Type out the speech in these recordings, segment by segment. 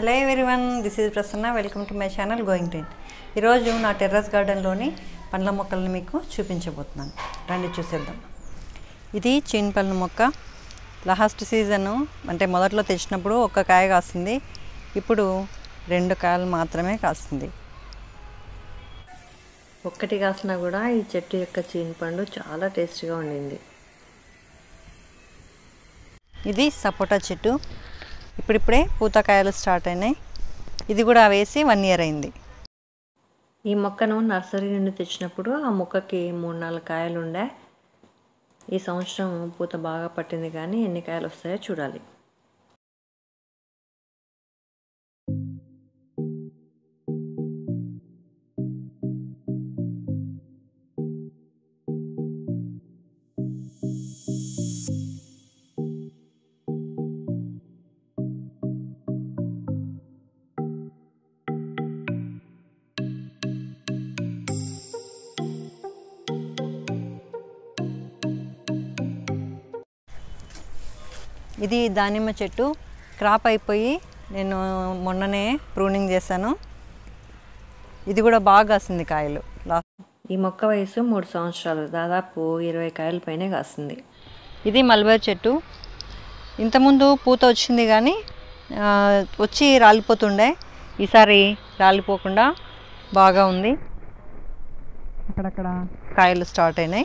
Hello everyone, this is Prasanna. Welcome to my channel going train. ఈరోజు నా terrace గార్డెన్లోని పండ్ల మొక్కలను మీకు చూపించబోతున్నాను. రండి చూసేద్దాం. ఇది చీనిపళ్ళ మొక్క. లాస్ట్ సీజను అంటే మొదట్లో తెచ్చినప్పుడు ఒక్క కాయ కాస్తుంది. ఇప్పుడు 2 కాయలు మాత్రమే కాస్తుంది. ఒక్కటి కాసినా కూడా ఈ చెట్టు యొక్క చీనిపండు చాలా టేస్టీగా ఉండింది. ఇది సపోటా చెట్టు. ఇప్పుడిప్పుడే పూతకాయలు స్టార్ట్ అయినాయి. ఇది కూడా వేసి 1 ఇయర్ అయింది. ఈ మొక్కను నర్సరీ నుండి తెచ్చినప్పుడు ఆ మొక్కకి 3-4 కాయలు ఉండే. ఈ సంవత్సరం పూత బాగా పట్టింది, కానీ ఎన్ని కాయలు వస్తాయో చూడాలి. ఇది దానిమ్మ చెట్టు. క్రాప్ అయిపోయి నేను మొన్ననే ప్రూనింగ్ చేశాను. ఇది కూడా బాగా కాసింది కాయలు. ఈ మొక్క వయసు 3 సంవత్సరాలు, దాదాపు 20 కాయల పైనే కాస్తుంది. ఇది మల్బరీ చెట్టు. ఇంతకుముందు పూత వచ్చింది, కానీ వచ్చి రాలిపోతుండే. ఈసారి రాలిపోకుండా బాగా ఉంది. అక్కడక్కడ కాయలు స్టార్ట్ అయినాయి.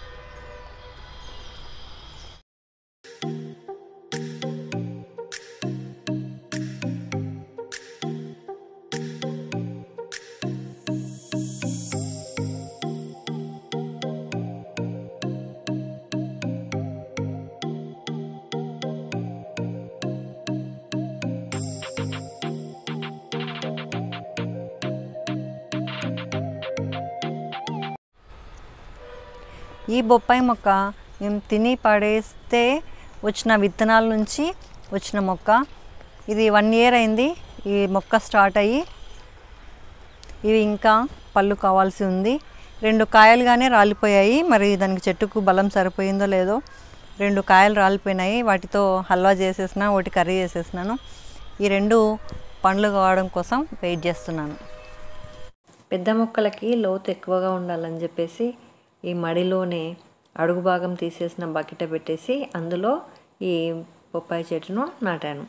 ఈ బొప్పాయి మొక్క మేము తిని పడేస్తే వచ్చిన విత్తనాల నుంచి వచ్చిన మొక్క. ఇది 1 ఇయర్ అయింది ఈ మొక్క స్టార్ట్ అయ్యి. ఇవి ఇంకా పళ్ళు కావాల్సి ఉంది. 2 కాయలుగానే రాలిపోయాయి. మరి దానికి చెట్టుకు బలం సరిపోయిందో లేదో 2 కాయలు రాలిపోయినాయి. వాటితో హల్వా చేసేసిన, ఒకటి కర్రీ చేసేసినాను. ఈ 2 పండ్లు కావడం కోసం వెయిట్ చేస్తున్నాను. పెద్ద మొక్కలకి లోతు ఎక్కువగా ఉండాలని చెప్పేసి ఈ మడిలోనే అడుగు భాగం తీసేసిన బకెట్ పెట్టేసి అందులో ఈ బొప్పాయి చెట్టును నాటాను.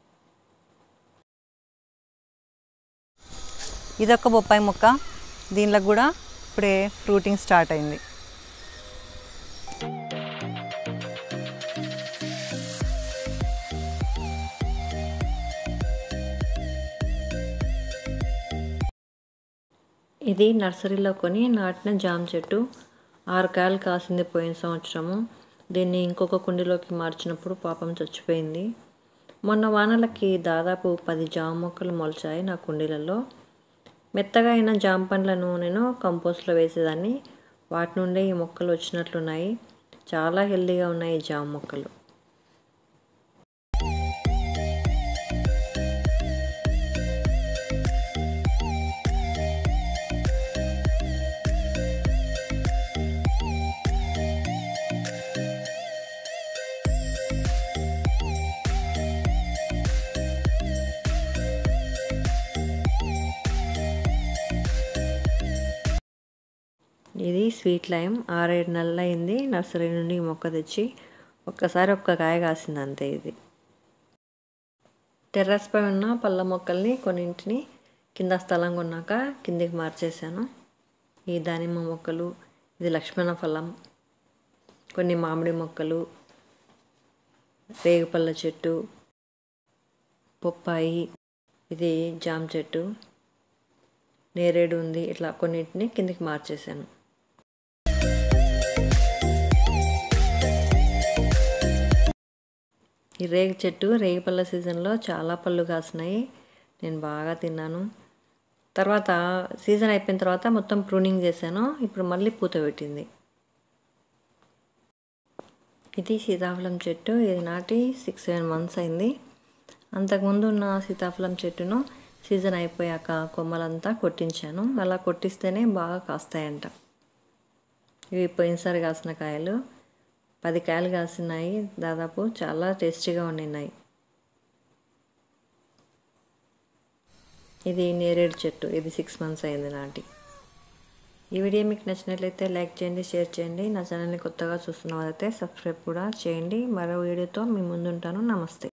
ఇదొక బొప్పాయి మొక్క. దీనిలో కూడా ఇప్పుడే ఫ్రూటింగ్ స్టార్ట్ అయింది. ఇది నర్సరీలో కొని నాటిన జామ చెట్టు. 6 కాయలు కాసింది పోయిన సంవత్సరము. దీన్ని ఇంకొక కుండీలోకి మార్చినప్పుడు పాపం చచ్చిపోయింది. మొన్న వానలకి దాదాపు 10 జామ మొక్కలు మొలిచాయి నా కుండీలలో. మెత్తగా అయిన జామ పండ్లను నేను కంపోస్ట్లో వేసేదాన్ని. వాటి నుండే ఈ మొక్కలు వచ్చినట్లున్నాయి. చాలా హెల్తీగా ఉన్నాయి ఈ జామ మొక్కలు. ఇది స్వీట్ లైమ్. 6-7 నెలలు అయింది నర్సరీ నుండి ఈ మొక్క తెచ్చి. ఒక్కసారి ఒక్క కాయ కాసింది అంతే. ఇది టెర్రస్ పై ఉన్న పళ్ళ మొక్కల్ని కొన్నింటిని కింద స్థలం కొన్నాక కిందికి మార్చేసాను. ఈ దానిమ్మ మొక్కలు, ఇది లక్ష్మణ ఫలం, కొన్ని మామిడి మొక్కలు, రేగుపళ్ళ చెట్టు, బొప్పాయి, ఇది జామ చెట్టు, నేరేడు ఉంది. ఇట్లా కొన్నింటిని కిందికి మార్చేసాను. ఈ రేగు చెట్టు రేగిపళ్ళ సీజన్లో చాలా పళ్ళు కాసినాయి. నేను బాగా తిన్నాను. తర్వాత సీజన్ అయిపోయిన తర్వాత మొత్తం ప్రూనింగ్ చేశాను. ఇప్పుడు మళ్ళీ పూత పెట్టింది. ఇది సీతాఫలం చెట్టు. ఇది నాటి 6-7 మంత్స్ అయింది. అంతకుముందు ఉన్న సీతాఫలం చెట్టును సీజన్ అయిపోయాక కొమ్మలంతా కొట్టించాను. అలా కొట్టిస్తేనే బాగా కాస్తాయంట. ఇవి పోయినసారి కాసిన కాయలు. 10 కాయలు కాసినాయి దాదాపు. చాలా టేస్టీగా ఉన్నాయి. ఇది నేరేడు చెట్టు, ఇది 6 మంత్స్ అయింది నాటి. ఈ వీడియో మీకు నచ్చినట్లయితే లైక్ చేయండి, షేర్ చేయండి. నా ఛానల్ని కొత్తగా చూస్తున్న వారైతే సబ్స్క్రైబ్ కూడా చేయండి. మరో వీడియోతో మీ ముందుంటాను. నమస్తే.